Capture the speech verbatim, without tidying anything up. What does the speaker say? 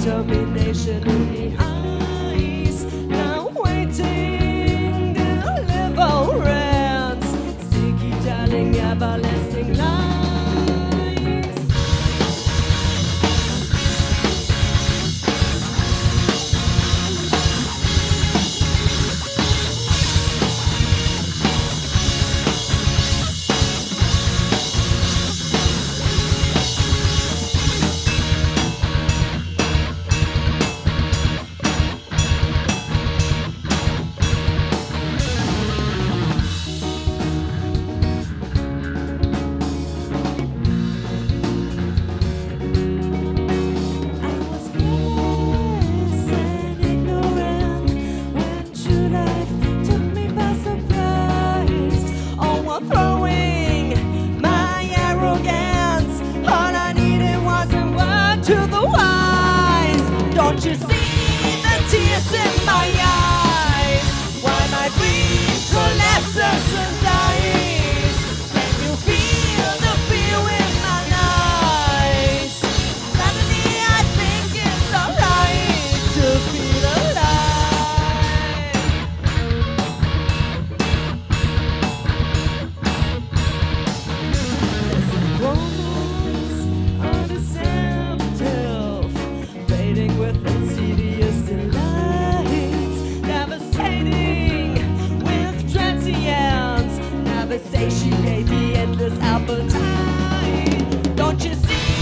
determination in the eyes. Now waiting deliverance. Still keep telling everlasting lies. To the wise, don't you see the tears in my eyes? Why my dream collapses and dies? Can you feel the fear in my eyes? Suddenly I think it's alright to feel alive. Listen, romance on the sand with insidious delights, devastating with transience, never satiate the endless appetite. Don't you see?